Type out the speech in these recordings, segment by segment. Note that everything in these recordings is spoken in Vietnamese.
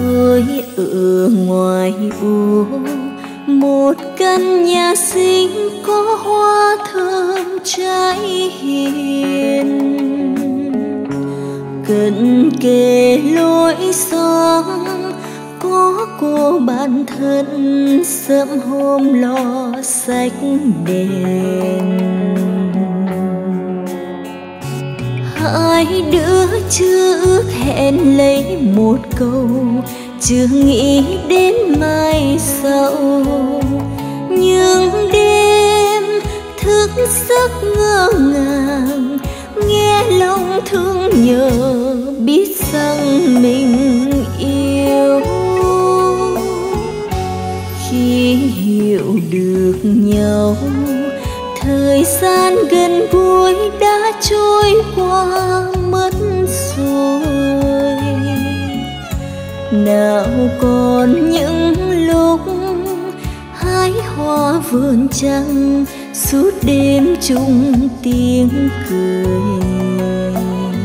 Tôi ở ngoài ô một căn nhà xinh có hoa thơm trái hiền, cận kề lối xóm có cô bạn thân sớm hôm lo sách đèn. Hai đứa chưa ước hẹn lấy một câu, chưa nghĩ đến mai sau. Nhưng đêm thức giấc ngỡ ngàng, nghe lòng thương nhớ biết rằng mình yêu. Khi hiểu được nhau, thời gian gần gũi đã trôi qua mất rồi. Nào còn những lúc hái hoa vườn trăng, suốt đêm chung tiếng cười.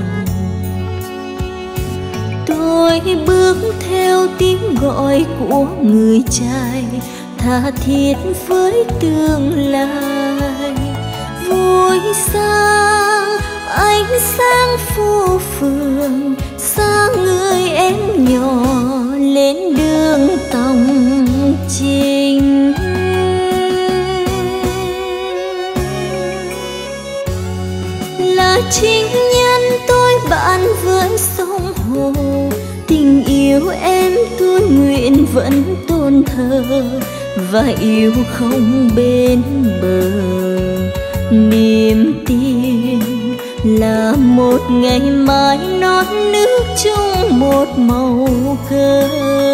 Tôi bước theo tiếng gọi của người trai, tha thiết với tương lai. Vui sang ánh sáng phố phường, xa người em nhỏ lên đường tòng trình. Là chính nhân tôi bạn với sông hồ, tình yêu em tôi nguyện vẫn tôn thờ và yêu không bên bờ. Niềm tin là một ngày mai non nước chung một màu cờ.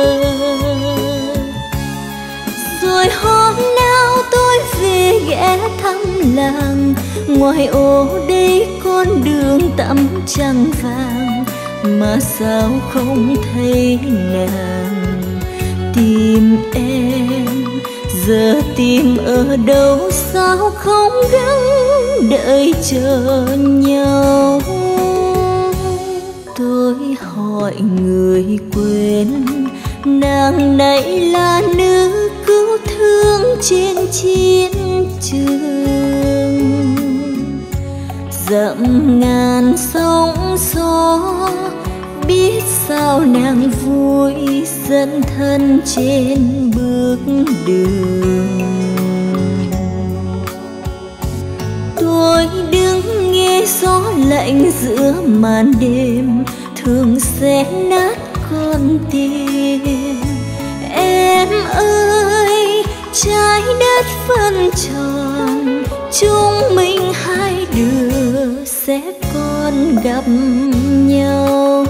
Rồi hôm nào tôi về ghé thăm làng, ngoài ô đây con đường tắm trăng vàng, mà sao không thấy nàng. Tìm em giờ tìm ở đâu, sao không gắng đợi chờ nhau. Tôi hỏi người quên, nàng này là nữ cứu thương trên chiến trường. Dặm ngàn sóng gió, biết sao nàng vui dẫn thân trên bước đường. Tôi đứng nghe gió lạnh giữa màn đêm, thường xé nát con tim. Em ơi, trái đất phân tròn, chúng mình hai đứa sẽ còn gặp nhau.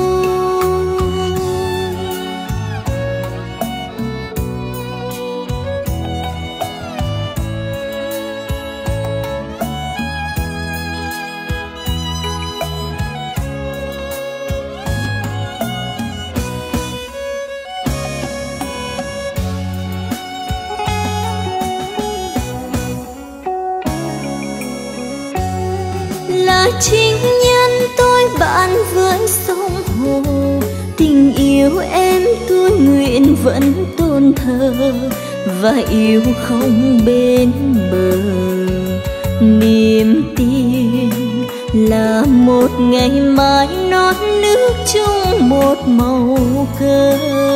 Là chính nhân tôi bạn với sông hồ, tình yêu em tôi nguyện vẫn tôn thờ và yêu không bên bờ. Niềm tin là một ngày mai non nước chung một màu cờ.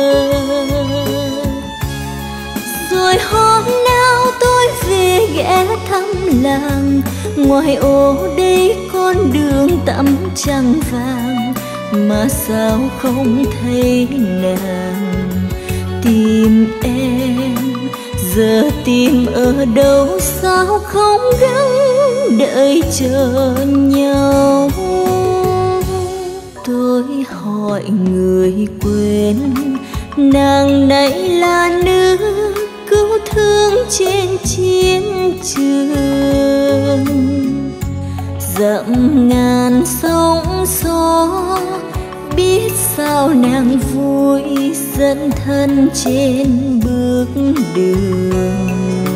Rồi hôm nào tôi về ghé thăm làng, ngoài ô đây con đường tắm trăng vàng, mà sao không thấy nàng. Tìm em giờ tìm ở đâu, sao không gắng đợi chờ nhau. Tôi hỏi người quên, nàng này là nữ cứu thương trên chiến trường. Dặm ngàn sóng gió, biết sao nàng vui dẫn thân trên bước đường.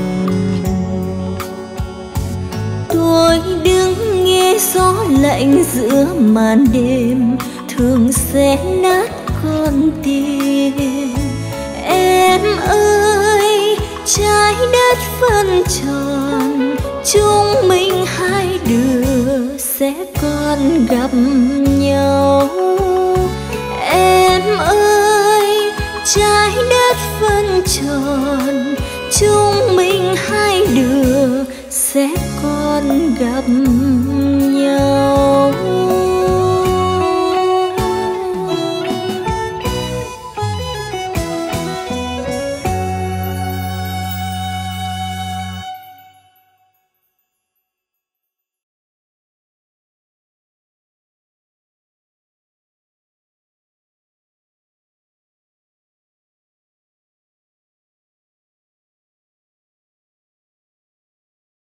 Tôi đứng nghe gió lạnh giữa màn đêm, thường xé nát con tiền. Em ơi, trái đất phân tròn, chúng mình hai đứa sẽ còn gặp nhau. Em ơi, trái đất phân tròn, chúng mình hai đứa sẽ còn gặp